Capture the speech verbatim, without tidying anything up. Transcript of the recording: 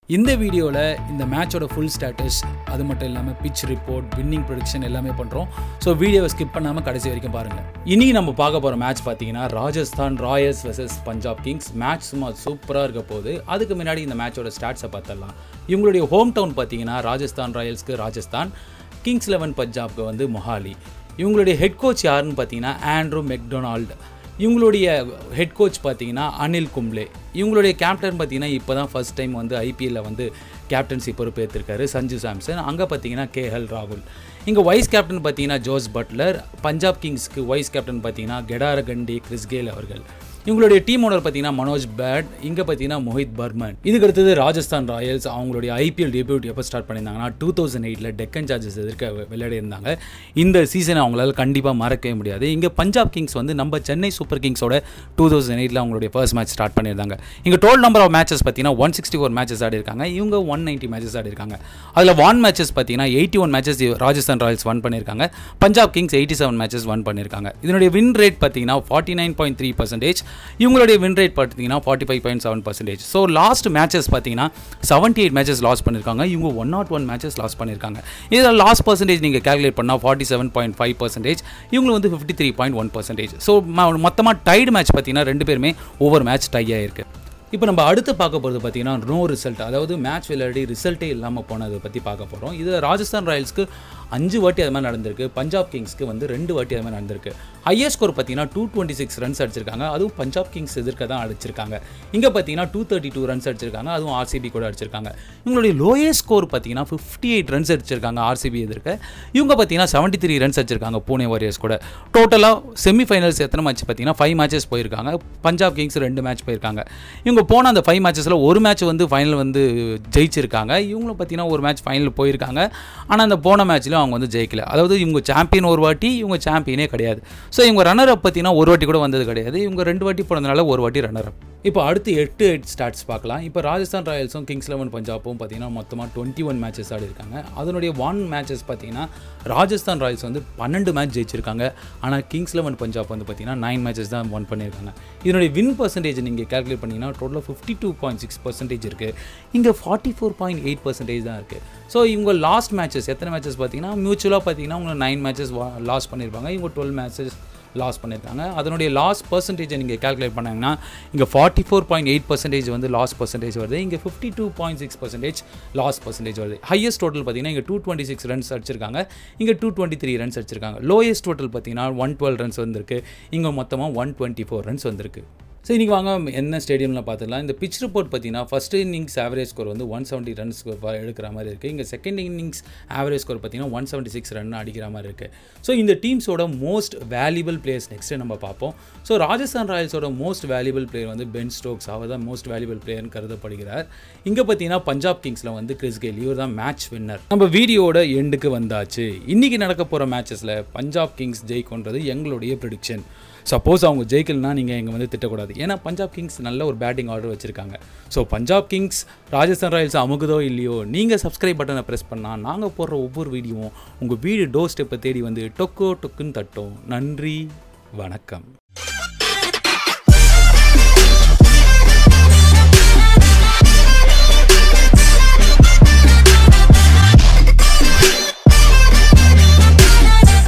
இந்த வீடியோவில் இந்த மேட்சோட ஃபுல் ஸ்டேட்டஸ் அது மட்டும் இல்லாமல் பிச் ரிப்போர்ட் வின்னிங் ப்ரெடிக்ஷன் எல்லாமே பண்ணுறோம். ஸோ வீடியோவை ஸ்கிப் பண்ணாமல் கடைசி வரைக்கும் பாருங்கள். இனி நம்ம பார்க்க போகிற மேட்ச் பார்த்தீங்கன்னா Rajasthan Royals versus Punjab Kings. Match சும்மா சூப்பராக இருக்க போது. அதுக்கு முன்னாடி இந்த மேட்சோட ஸ்டாட்ஸை பார்த்துடலாம். இவங்களுடைய ஹோம் டவுன் பார்த்தீங்கன்னா ராஜஸ்தான் ராயல்ஸ்க்கு ராஜஸ்தான், கிங்ஸ் லெவன் பஞ்சாப்க்கு வந்து மொஹாலி. இவங்களுடைய ஹெட் கோச் யாருன்னு பார்த்தீங்கன்னா ஆண்ட்ரூ மெக்டொனால்டு. இவங்களுடைய ஹெட் கோச் பார்த்தீங்கன்னா அனில் கும்ப்ளே. இவங்களுடைய கேப்டன் பார்த்தீங்கன்னா இப்போ தான் ஃபஸ்ட் டைம் வந்து ஐபிஎல்லில் வந்து கேப்டன்சி பொறுப்பேற்றிருக்காரு சஞ்சு சாம்சன். அங்கே பார்த்தீங்கன்னா கேஎல் ராகுல். இங்கே வைஸ் கேப்டன் பார்த்தீங்கன்னா ஜோஸ் பட்லர். பஞ்சாப் கிங்ஸ்க்கு வைஸ் கேப்டன் பார்த்தீங்கன்னா கெடார கண்டி கிறிஸ் கெயில் அவர்கள். இவங்களுடைய டீம் ஓனர் பார்த்தீங்கன்னா மனோஜ் பேட். இங்கே பார்த்தீங்கன்னா மோஹித் பர்மன். இதுக்கு அடுத்தது ராஜஸ்தான் ராயல்ஸ். அவங்களுடைய ஐபிஎல் டெபியூட் எப்போ ஸ்டார்ட் பண்ணியிருந்தாங்கன்னா டூ தௌசண்ட் எயிட்டில் டெக்கன் சார்ஜர்ஸ் எதிர்க்க விளையாடி இருந்தாங்க. இந்த சீசனை அவங்களால கண்டிப்பாக மறக்கவே முடியாது. இங்கே பஞ்சாப் கிங்ஸ் வந்து நம்ம சென்னை சூப்பர் கிங்ஸோட டூ தௌசண்ட் எயிட்டில் அவங்களுடைய ஃபர்ஸ்ட் மேட்ச் ஸ்டார்ட் பண்ணியிருந்தாங்க. இங்கே டோட்டல் நம்பர் ஆஃப் மேட்சஸ் பார்த்தீங்கன்னா ஒன் சிக்ஸ்டி ஃபோர் மேட்சஸ் ஆடி இருக்காங்க. இவங்க ஒன் நைன்ட்டி மேட்சஸ் ஆடி இருக்காங்க. அதில் ஒன் மேட்சஸ் பார்த்தீங்கன்னா eighty one matches Rajasthan Royals won பண்ணியிருக்காங்க. Punjab Kings eighty seven matches won பண்ணியிருக்காங்க. இதனுடைய வின் ரேட் பார்த்தீங்கன்னா forty nine point three percentage. இவங்களுடைய வின் ரேட் பார்த்தீங்கன்னா forty five point seven percentage. So last matches பார்த்தீங்கன்னா செவன்ட்டி எயிட் மேட்சஸ் லாஸ் பண்ணியிருக்காங்க. இவங்க one nought one matches loss பண்ணியிருக்காங்க. இதில் லாஸ் பர்சன்டேஜ் நீங்கள் கேல்குலேட் பண்ணால் forty seven point five percentage. இவங்களுக்கு வந்து fifty three point one percentage. So மொத்தமாக டைடு மேட்ச் பார்த்தீங்கன்னா ரெண்டு பேருமே ஒவ்வொரு மேட்ச் டை ஆகிருக்கு. இப்போ நம்ம அடுத்து பார்க்க போகிறது பார்த்தீங்கன்னா நோ ரிசல்ட், அதாவது மேட்ச் விளையாடி ரிசல்ட்டே இல்லாமல் போனதை பற்றி பார்க்க போகிறோம். இதில் ராஜஸ்தான் ராயல்ஸ்க்கு அஞ்சு வாட்டி அது மாதிரி நடந்திருக்கு. பஞ்சாப் கிங்ஸ்க்கு வந்து ரெண்டு வாட்டி அது மாதிரி நடந்திருக்கு. ஹையஸ்ட் ஸ்கோர் பார்த்தீங்கன்னா டூ டுவெண்ட்டி சிக்ஸ் ரன்ஸ் அடிச்சிருக்காங்க. அதுவும் பஞ்சாப் கிங்ஸ் எதிர்க்க தான் அடிச்சிருக்காங்க. இங்கே பார்த்தீங்கன்னா டூ தேர்ட்டி டூ ரன்ஸ் அடிச்சிருக்காங்க. அதுவும் ஆர்சிபி கூட அடிச்சிருக்காங்க. இவங்களுடைய லோயஸ்ட் ஸ்கோர் பார்த்தீங்கன்னா ஃபிஃப்டி எயிட் ரன்ஸ் அடிச்சிருக்காங்க ஆர்சிபி எதிர்க்க. இவங்க பார்த்தீங்கன்னா செவன்ட்டி த்ரீ ரன்ஸ் அடிச்சிருக்காங்க பூனே வாரியர்ஸ் கூட. டோட்டலாக செமிஃபைனல்ஸ் எத்தனை மேட்ச் பார்த்தீங்கன்னா ஃபைவ் மேட்சஸ் போயிருக்காங்க. பஞ்சாப் கிங்ஸ் ரெண்டு மேட்ச் போயிருக்காங்க. இவங்க போன அந்த ஃபைவ் மேட்சஸில் ஒரு மேட்ச் வந்து ஃபைனல் வந்து ஜெயிச்சிருக்காங்க. இவங்களும் பார்த்தீங்கன்னா ஒரு மேட்ச் ஃபைனல் போயிருக்காங்க. ஆனால் அந்த போன மேட்ச்சில் அவங்க வந்து ஜெயிக்கல. அதாவது இவங்க சாம்பியன் ஒரு வாட்டி, இவங்க சாம்பியனே கிடையாது. ஸோ இவங்க ரன்னர் அப் பார்த்தீங்கன்னா ஒரு வாட்டி கூட வந்தது கிடையாது. இவங்க ரெண்டு வாட்டி போனதுனால ஒரு வாட்டி ரன்னர் அப். இப்போ அடுத்து எட்டு எட் ஸ்டாட்ஸ் பார்க்கலாம். இப்போ ராஜஸ்தான் ராயல்ஸும் கிங்ஸ் லெவன் பஞ்சாப்பும் பார்த்தீங்கன்னா மொத்தமாக டுவெண்ட்டி ஒன் மேட்சஸ் ஆடி இருக்காங்க. அதனுடைய ஒன் மேட்சஸ் பார்த்தீங்கன்னா ராஜஸ்தான் ராயல்ஸ் வந்து பன்னெண்டு மேட்ச் ஜெயிச்சிருக்காங்க. ஆனால் கிங்ஸ் லெவன் பஞ்சாப் வந்து பார்த்தீங்கன்னா நைன் மேட்சஸ் தான் ஒன் பண்ணியிருக்காங்க. இதனுடைய வின் பர்சன்டேஜ் நீங்கள் கேல்குலேட் பண்ணிங்கன்னா டோட்டலாக fifty two point six percentage இருக்குது. இங்கே forty four point eight percentage தான் இருக்குது. ஸோ இவங்க லாஸ்ட் மேட்சஸ் எத்தனை மேட்சஸ் பார்த்தீங்கன்னா மியூச்சுவலாக பார்த்தீங்கன்னா அவங்க நைன் மேட்சஸ் லாஸ் பண்ணியிருப்பாங்க. இவங்க டுவெல் மேட்சஸ் லாஸ் பண்ணியிருக்காங்க. அதனுடைய லாஸ் பர்சன்டேஜை நீங்கள் கேல்குலேட் பண்ணாங்கன்னா இங்கே forty four point eight percentage வந்து லாஸ் பர்சன்டேஜ் வருது. இங்கே fifty two point six percentage loss percentage வருது. ஹையஸ்ட் டோட்டல் பார்த்தீங்கன்னா இங்கே டூ டுவெண்ட்டி சிக்ஸ் ரன்ஸ் அடிச்சிருக்காங்க. இங்கே டூ டுவெண்ட்டி த்ரீ ரன்ஸ் அடிச்சிருக்காங்க. லோயஸ்ட் டோட்டல் பார்த்தீங்கன்னா ஒன் டுவெல் ரன்ஸ் வந்திருக்கு. இங்கே மொத்தமாக ஒன் டுவெண்ட்டி ஃபோர் ரன்ஸ் வந்திருக்கு. ஸோ இன்றைக்கி வாங்க என்ன ஸ்டேடியமில் பார்த்துக்கலாம். இந்த பிச் ரிப்போர்ட் பார்த்தீங்கன்னா ஃபஸ்ட் இன்னிங்ஸ் ஆவரேஜ் ஸ்கோர் வந்து ஒன் செவன்ட்டி ரன்ஸ் எடுக்கிற மாதிரி இருக்குது. இங்கே செகண்ட் இன்னிங்ஸ் ஆவரேஜ் ஸ்கோர் பார்த்தீங்கன்னா ஒன் செவன்ட்டி சிக்ஸ் ரன் அடிக்கிற மாதிரி இருக்குது. ஸோ இந்த டீம்ஸோட மோஸ்ட் வேல்யூபிள் பிளேயர்ஸ் நெக்ஸ்ட்டு நம்ம பார்ப்போம். ஸோ ராஜஸ்தான் ராயல்ஸோட மோஸ்ட் வேல்யூபிள் பிளேயர் வந்து பென் ஸ்டோக்ஸ். அவர் தான் மோஸ்ட் வேல்யூபிள் பிளேயர்னு கருதப்படுகிறார். இங்கே பார்த்தீங்கன்னா பஞ்சாப் கிங்ஸில் வந்து கிறிஸ் கெயில். இவர் தான் மேட்ச் வின்னர். நம்ம வீடியோட எண்டுக்கு வந்தாச்சு. இன்றைக்கி நடக்க போகிற மேட்சஸில் பஞ்சாப் கிங்ஸ் ஜெயிக்கும்ன்றது எங்களுடைய ப்ரெடிக்ஷன். சப்போஸ் அவங்க ஜெயிக்கலனா நீங்கள் இங்கே வந்து திட்டக்கூடாது. ஏன்னா பஞ்சாப் கிங்ஸ் நல்ல ஒரு பேட்டிங் ஆர்டர் வச்சுருக்காங்க. So Punjab Kings Rajasthan Royals அமுகுதோ இல்லையோ, நீங்கள் சப்ஸ்கிரைப் பட்டனை ப்ரெஸ் பண்ணால் நாங்கள் போடுற ஒவ்வொரு வீடியோவும் உங்கள் வீடு டோர் ஸ்டெப்பை தேடி வந்து டொக்கோ டொக்குன்னு தட்டும். நன்றி, வணக்கம்.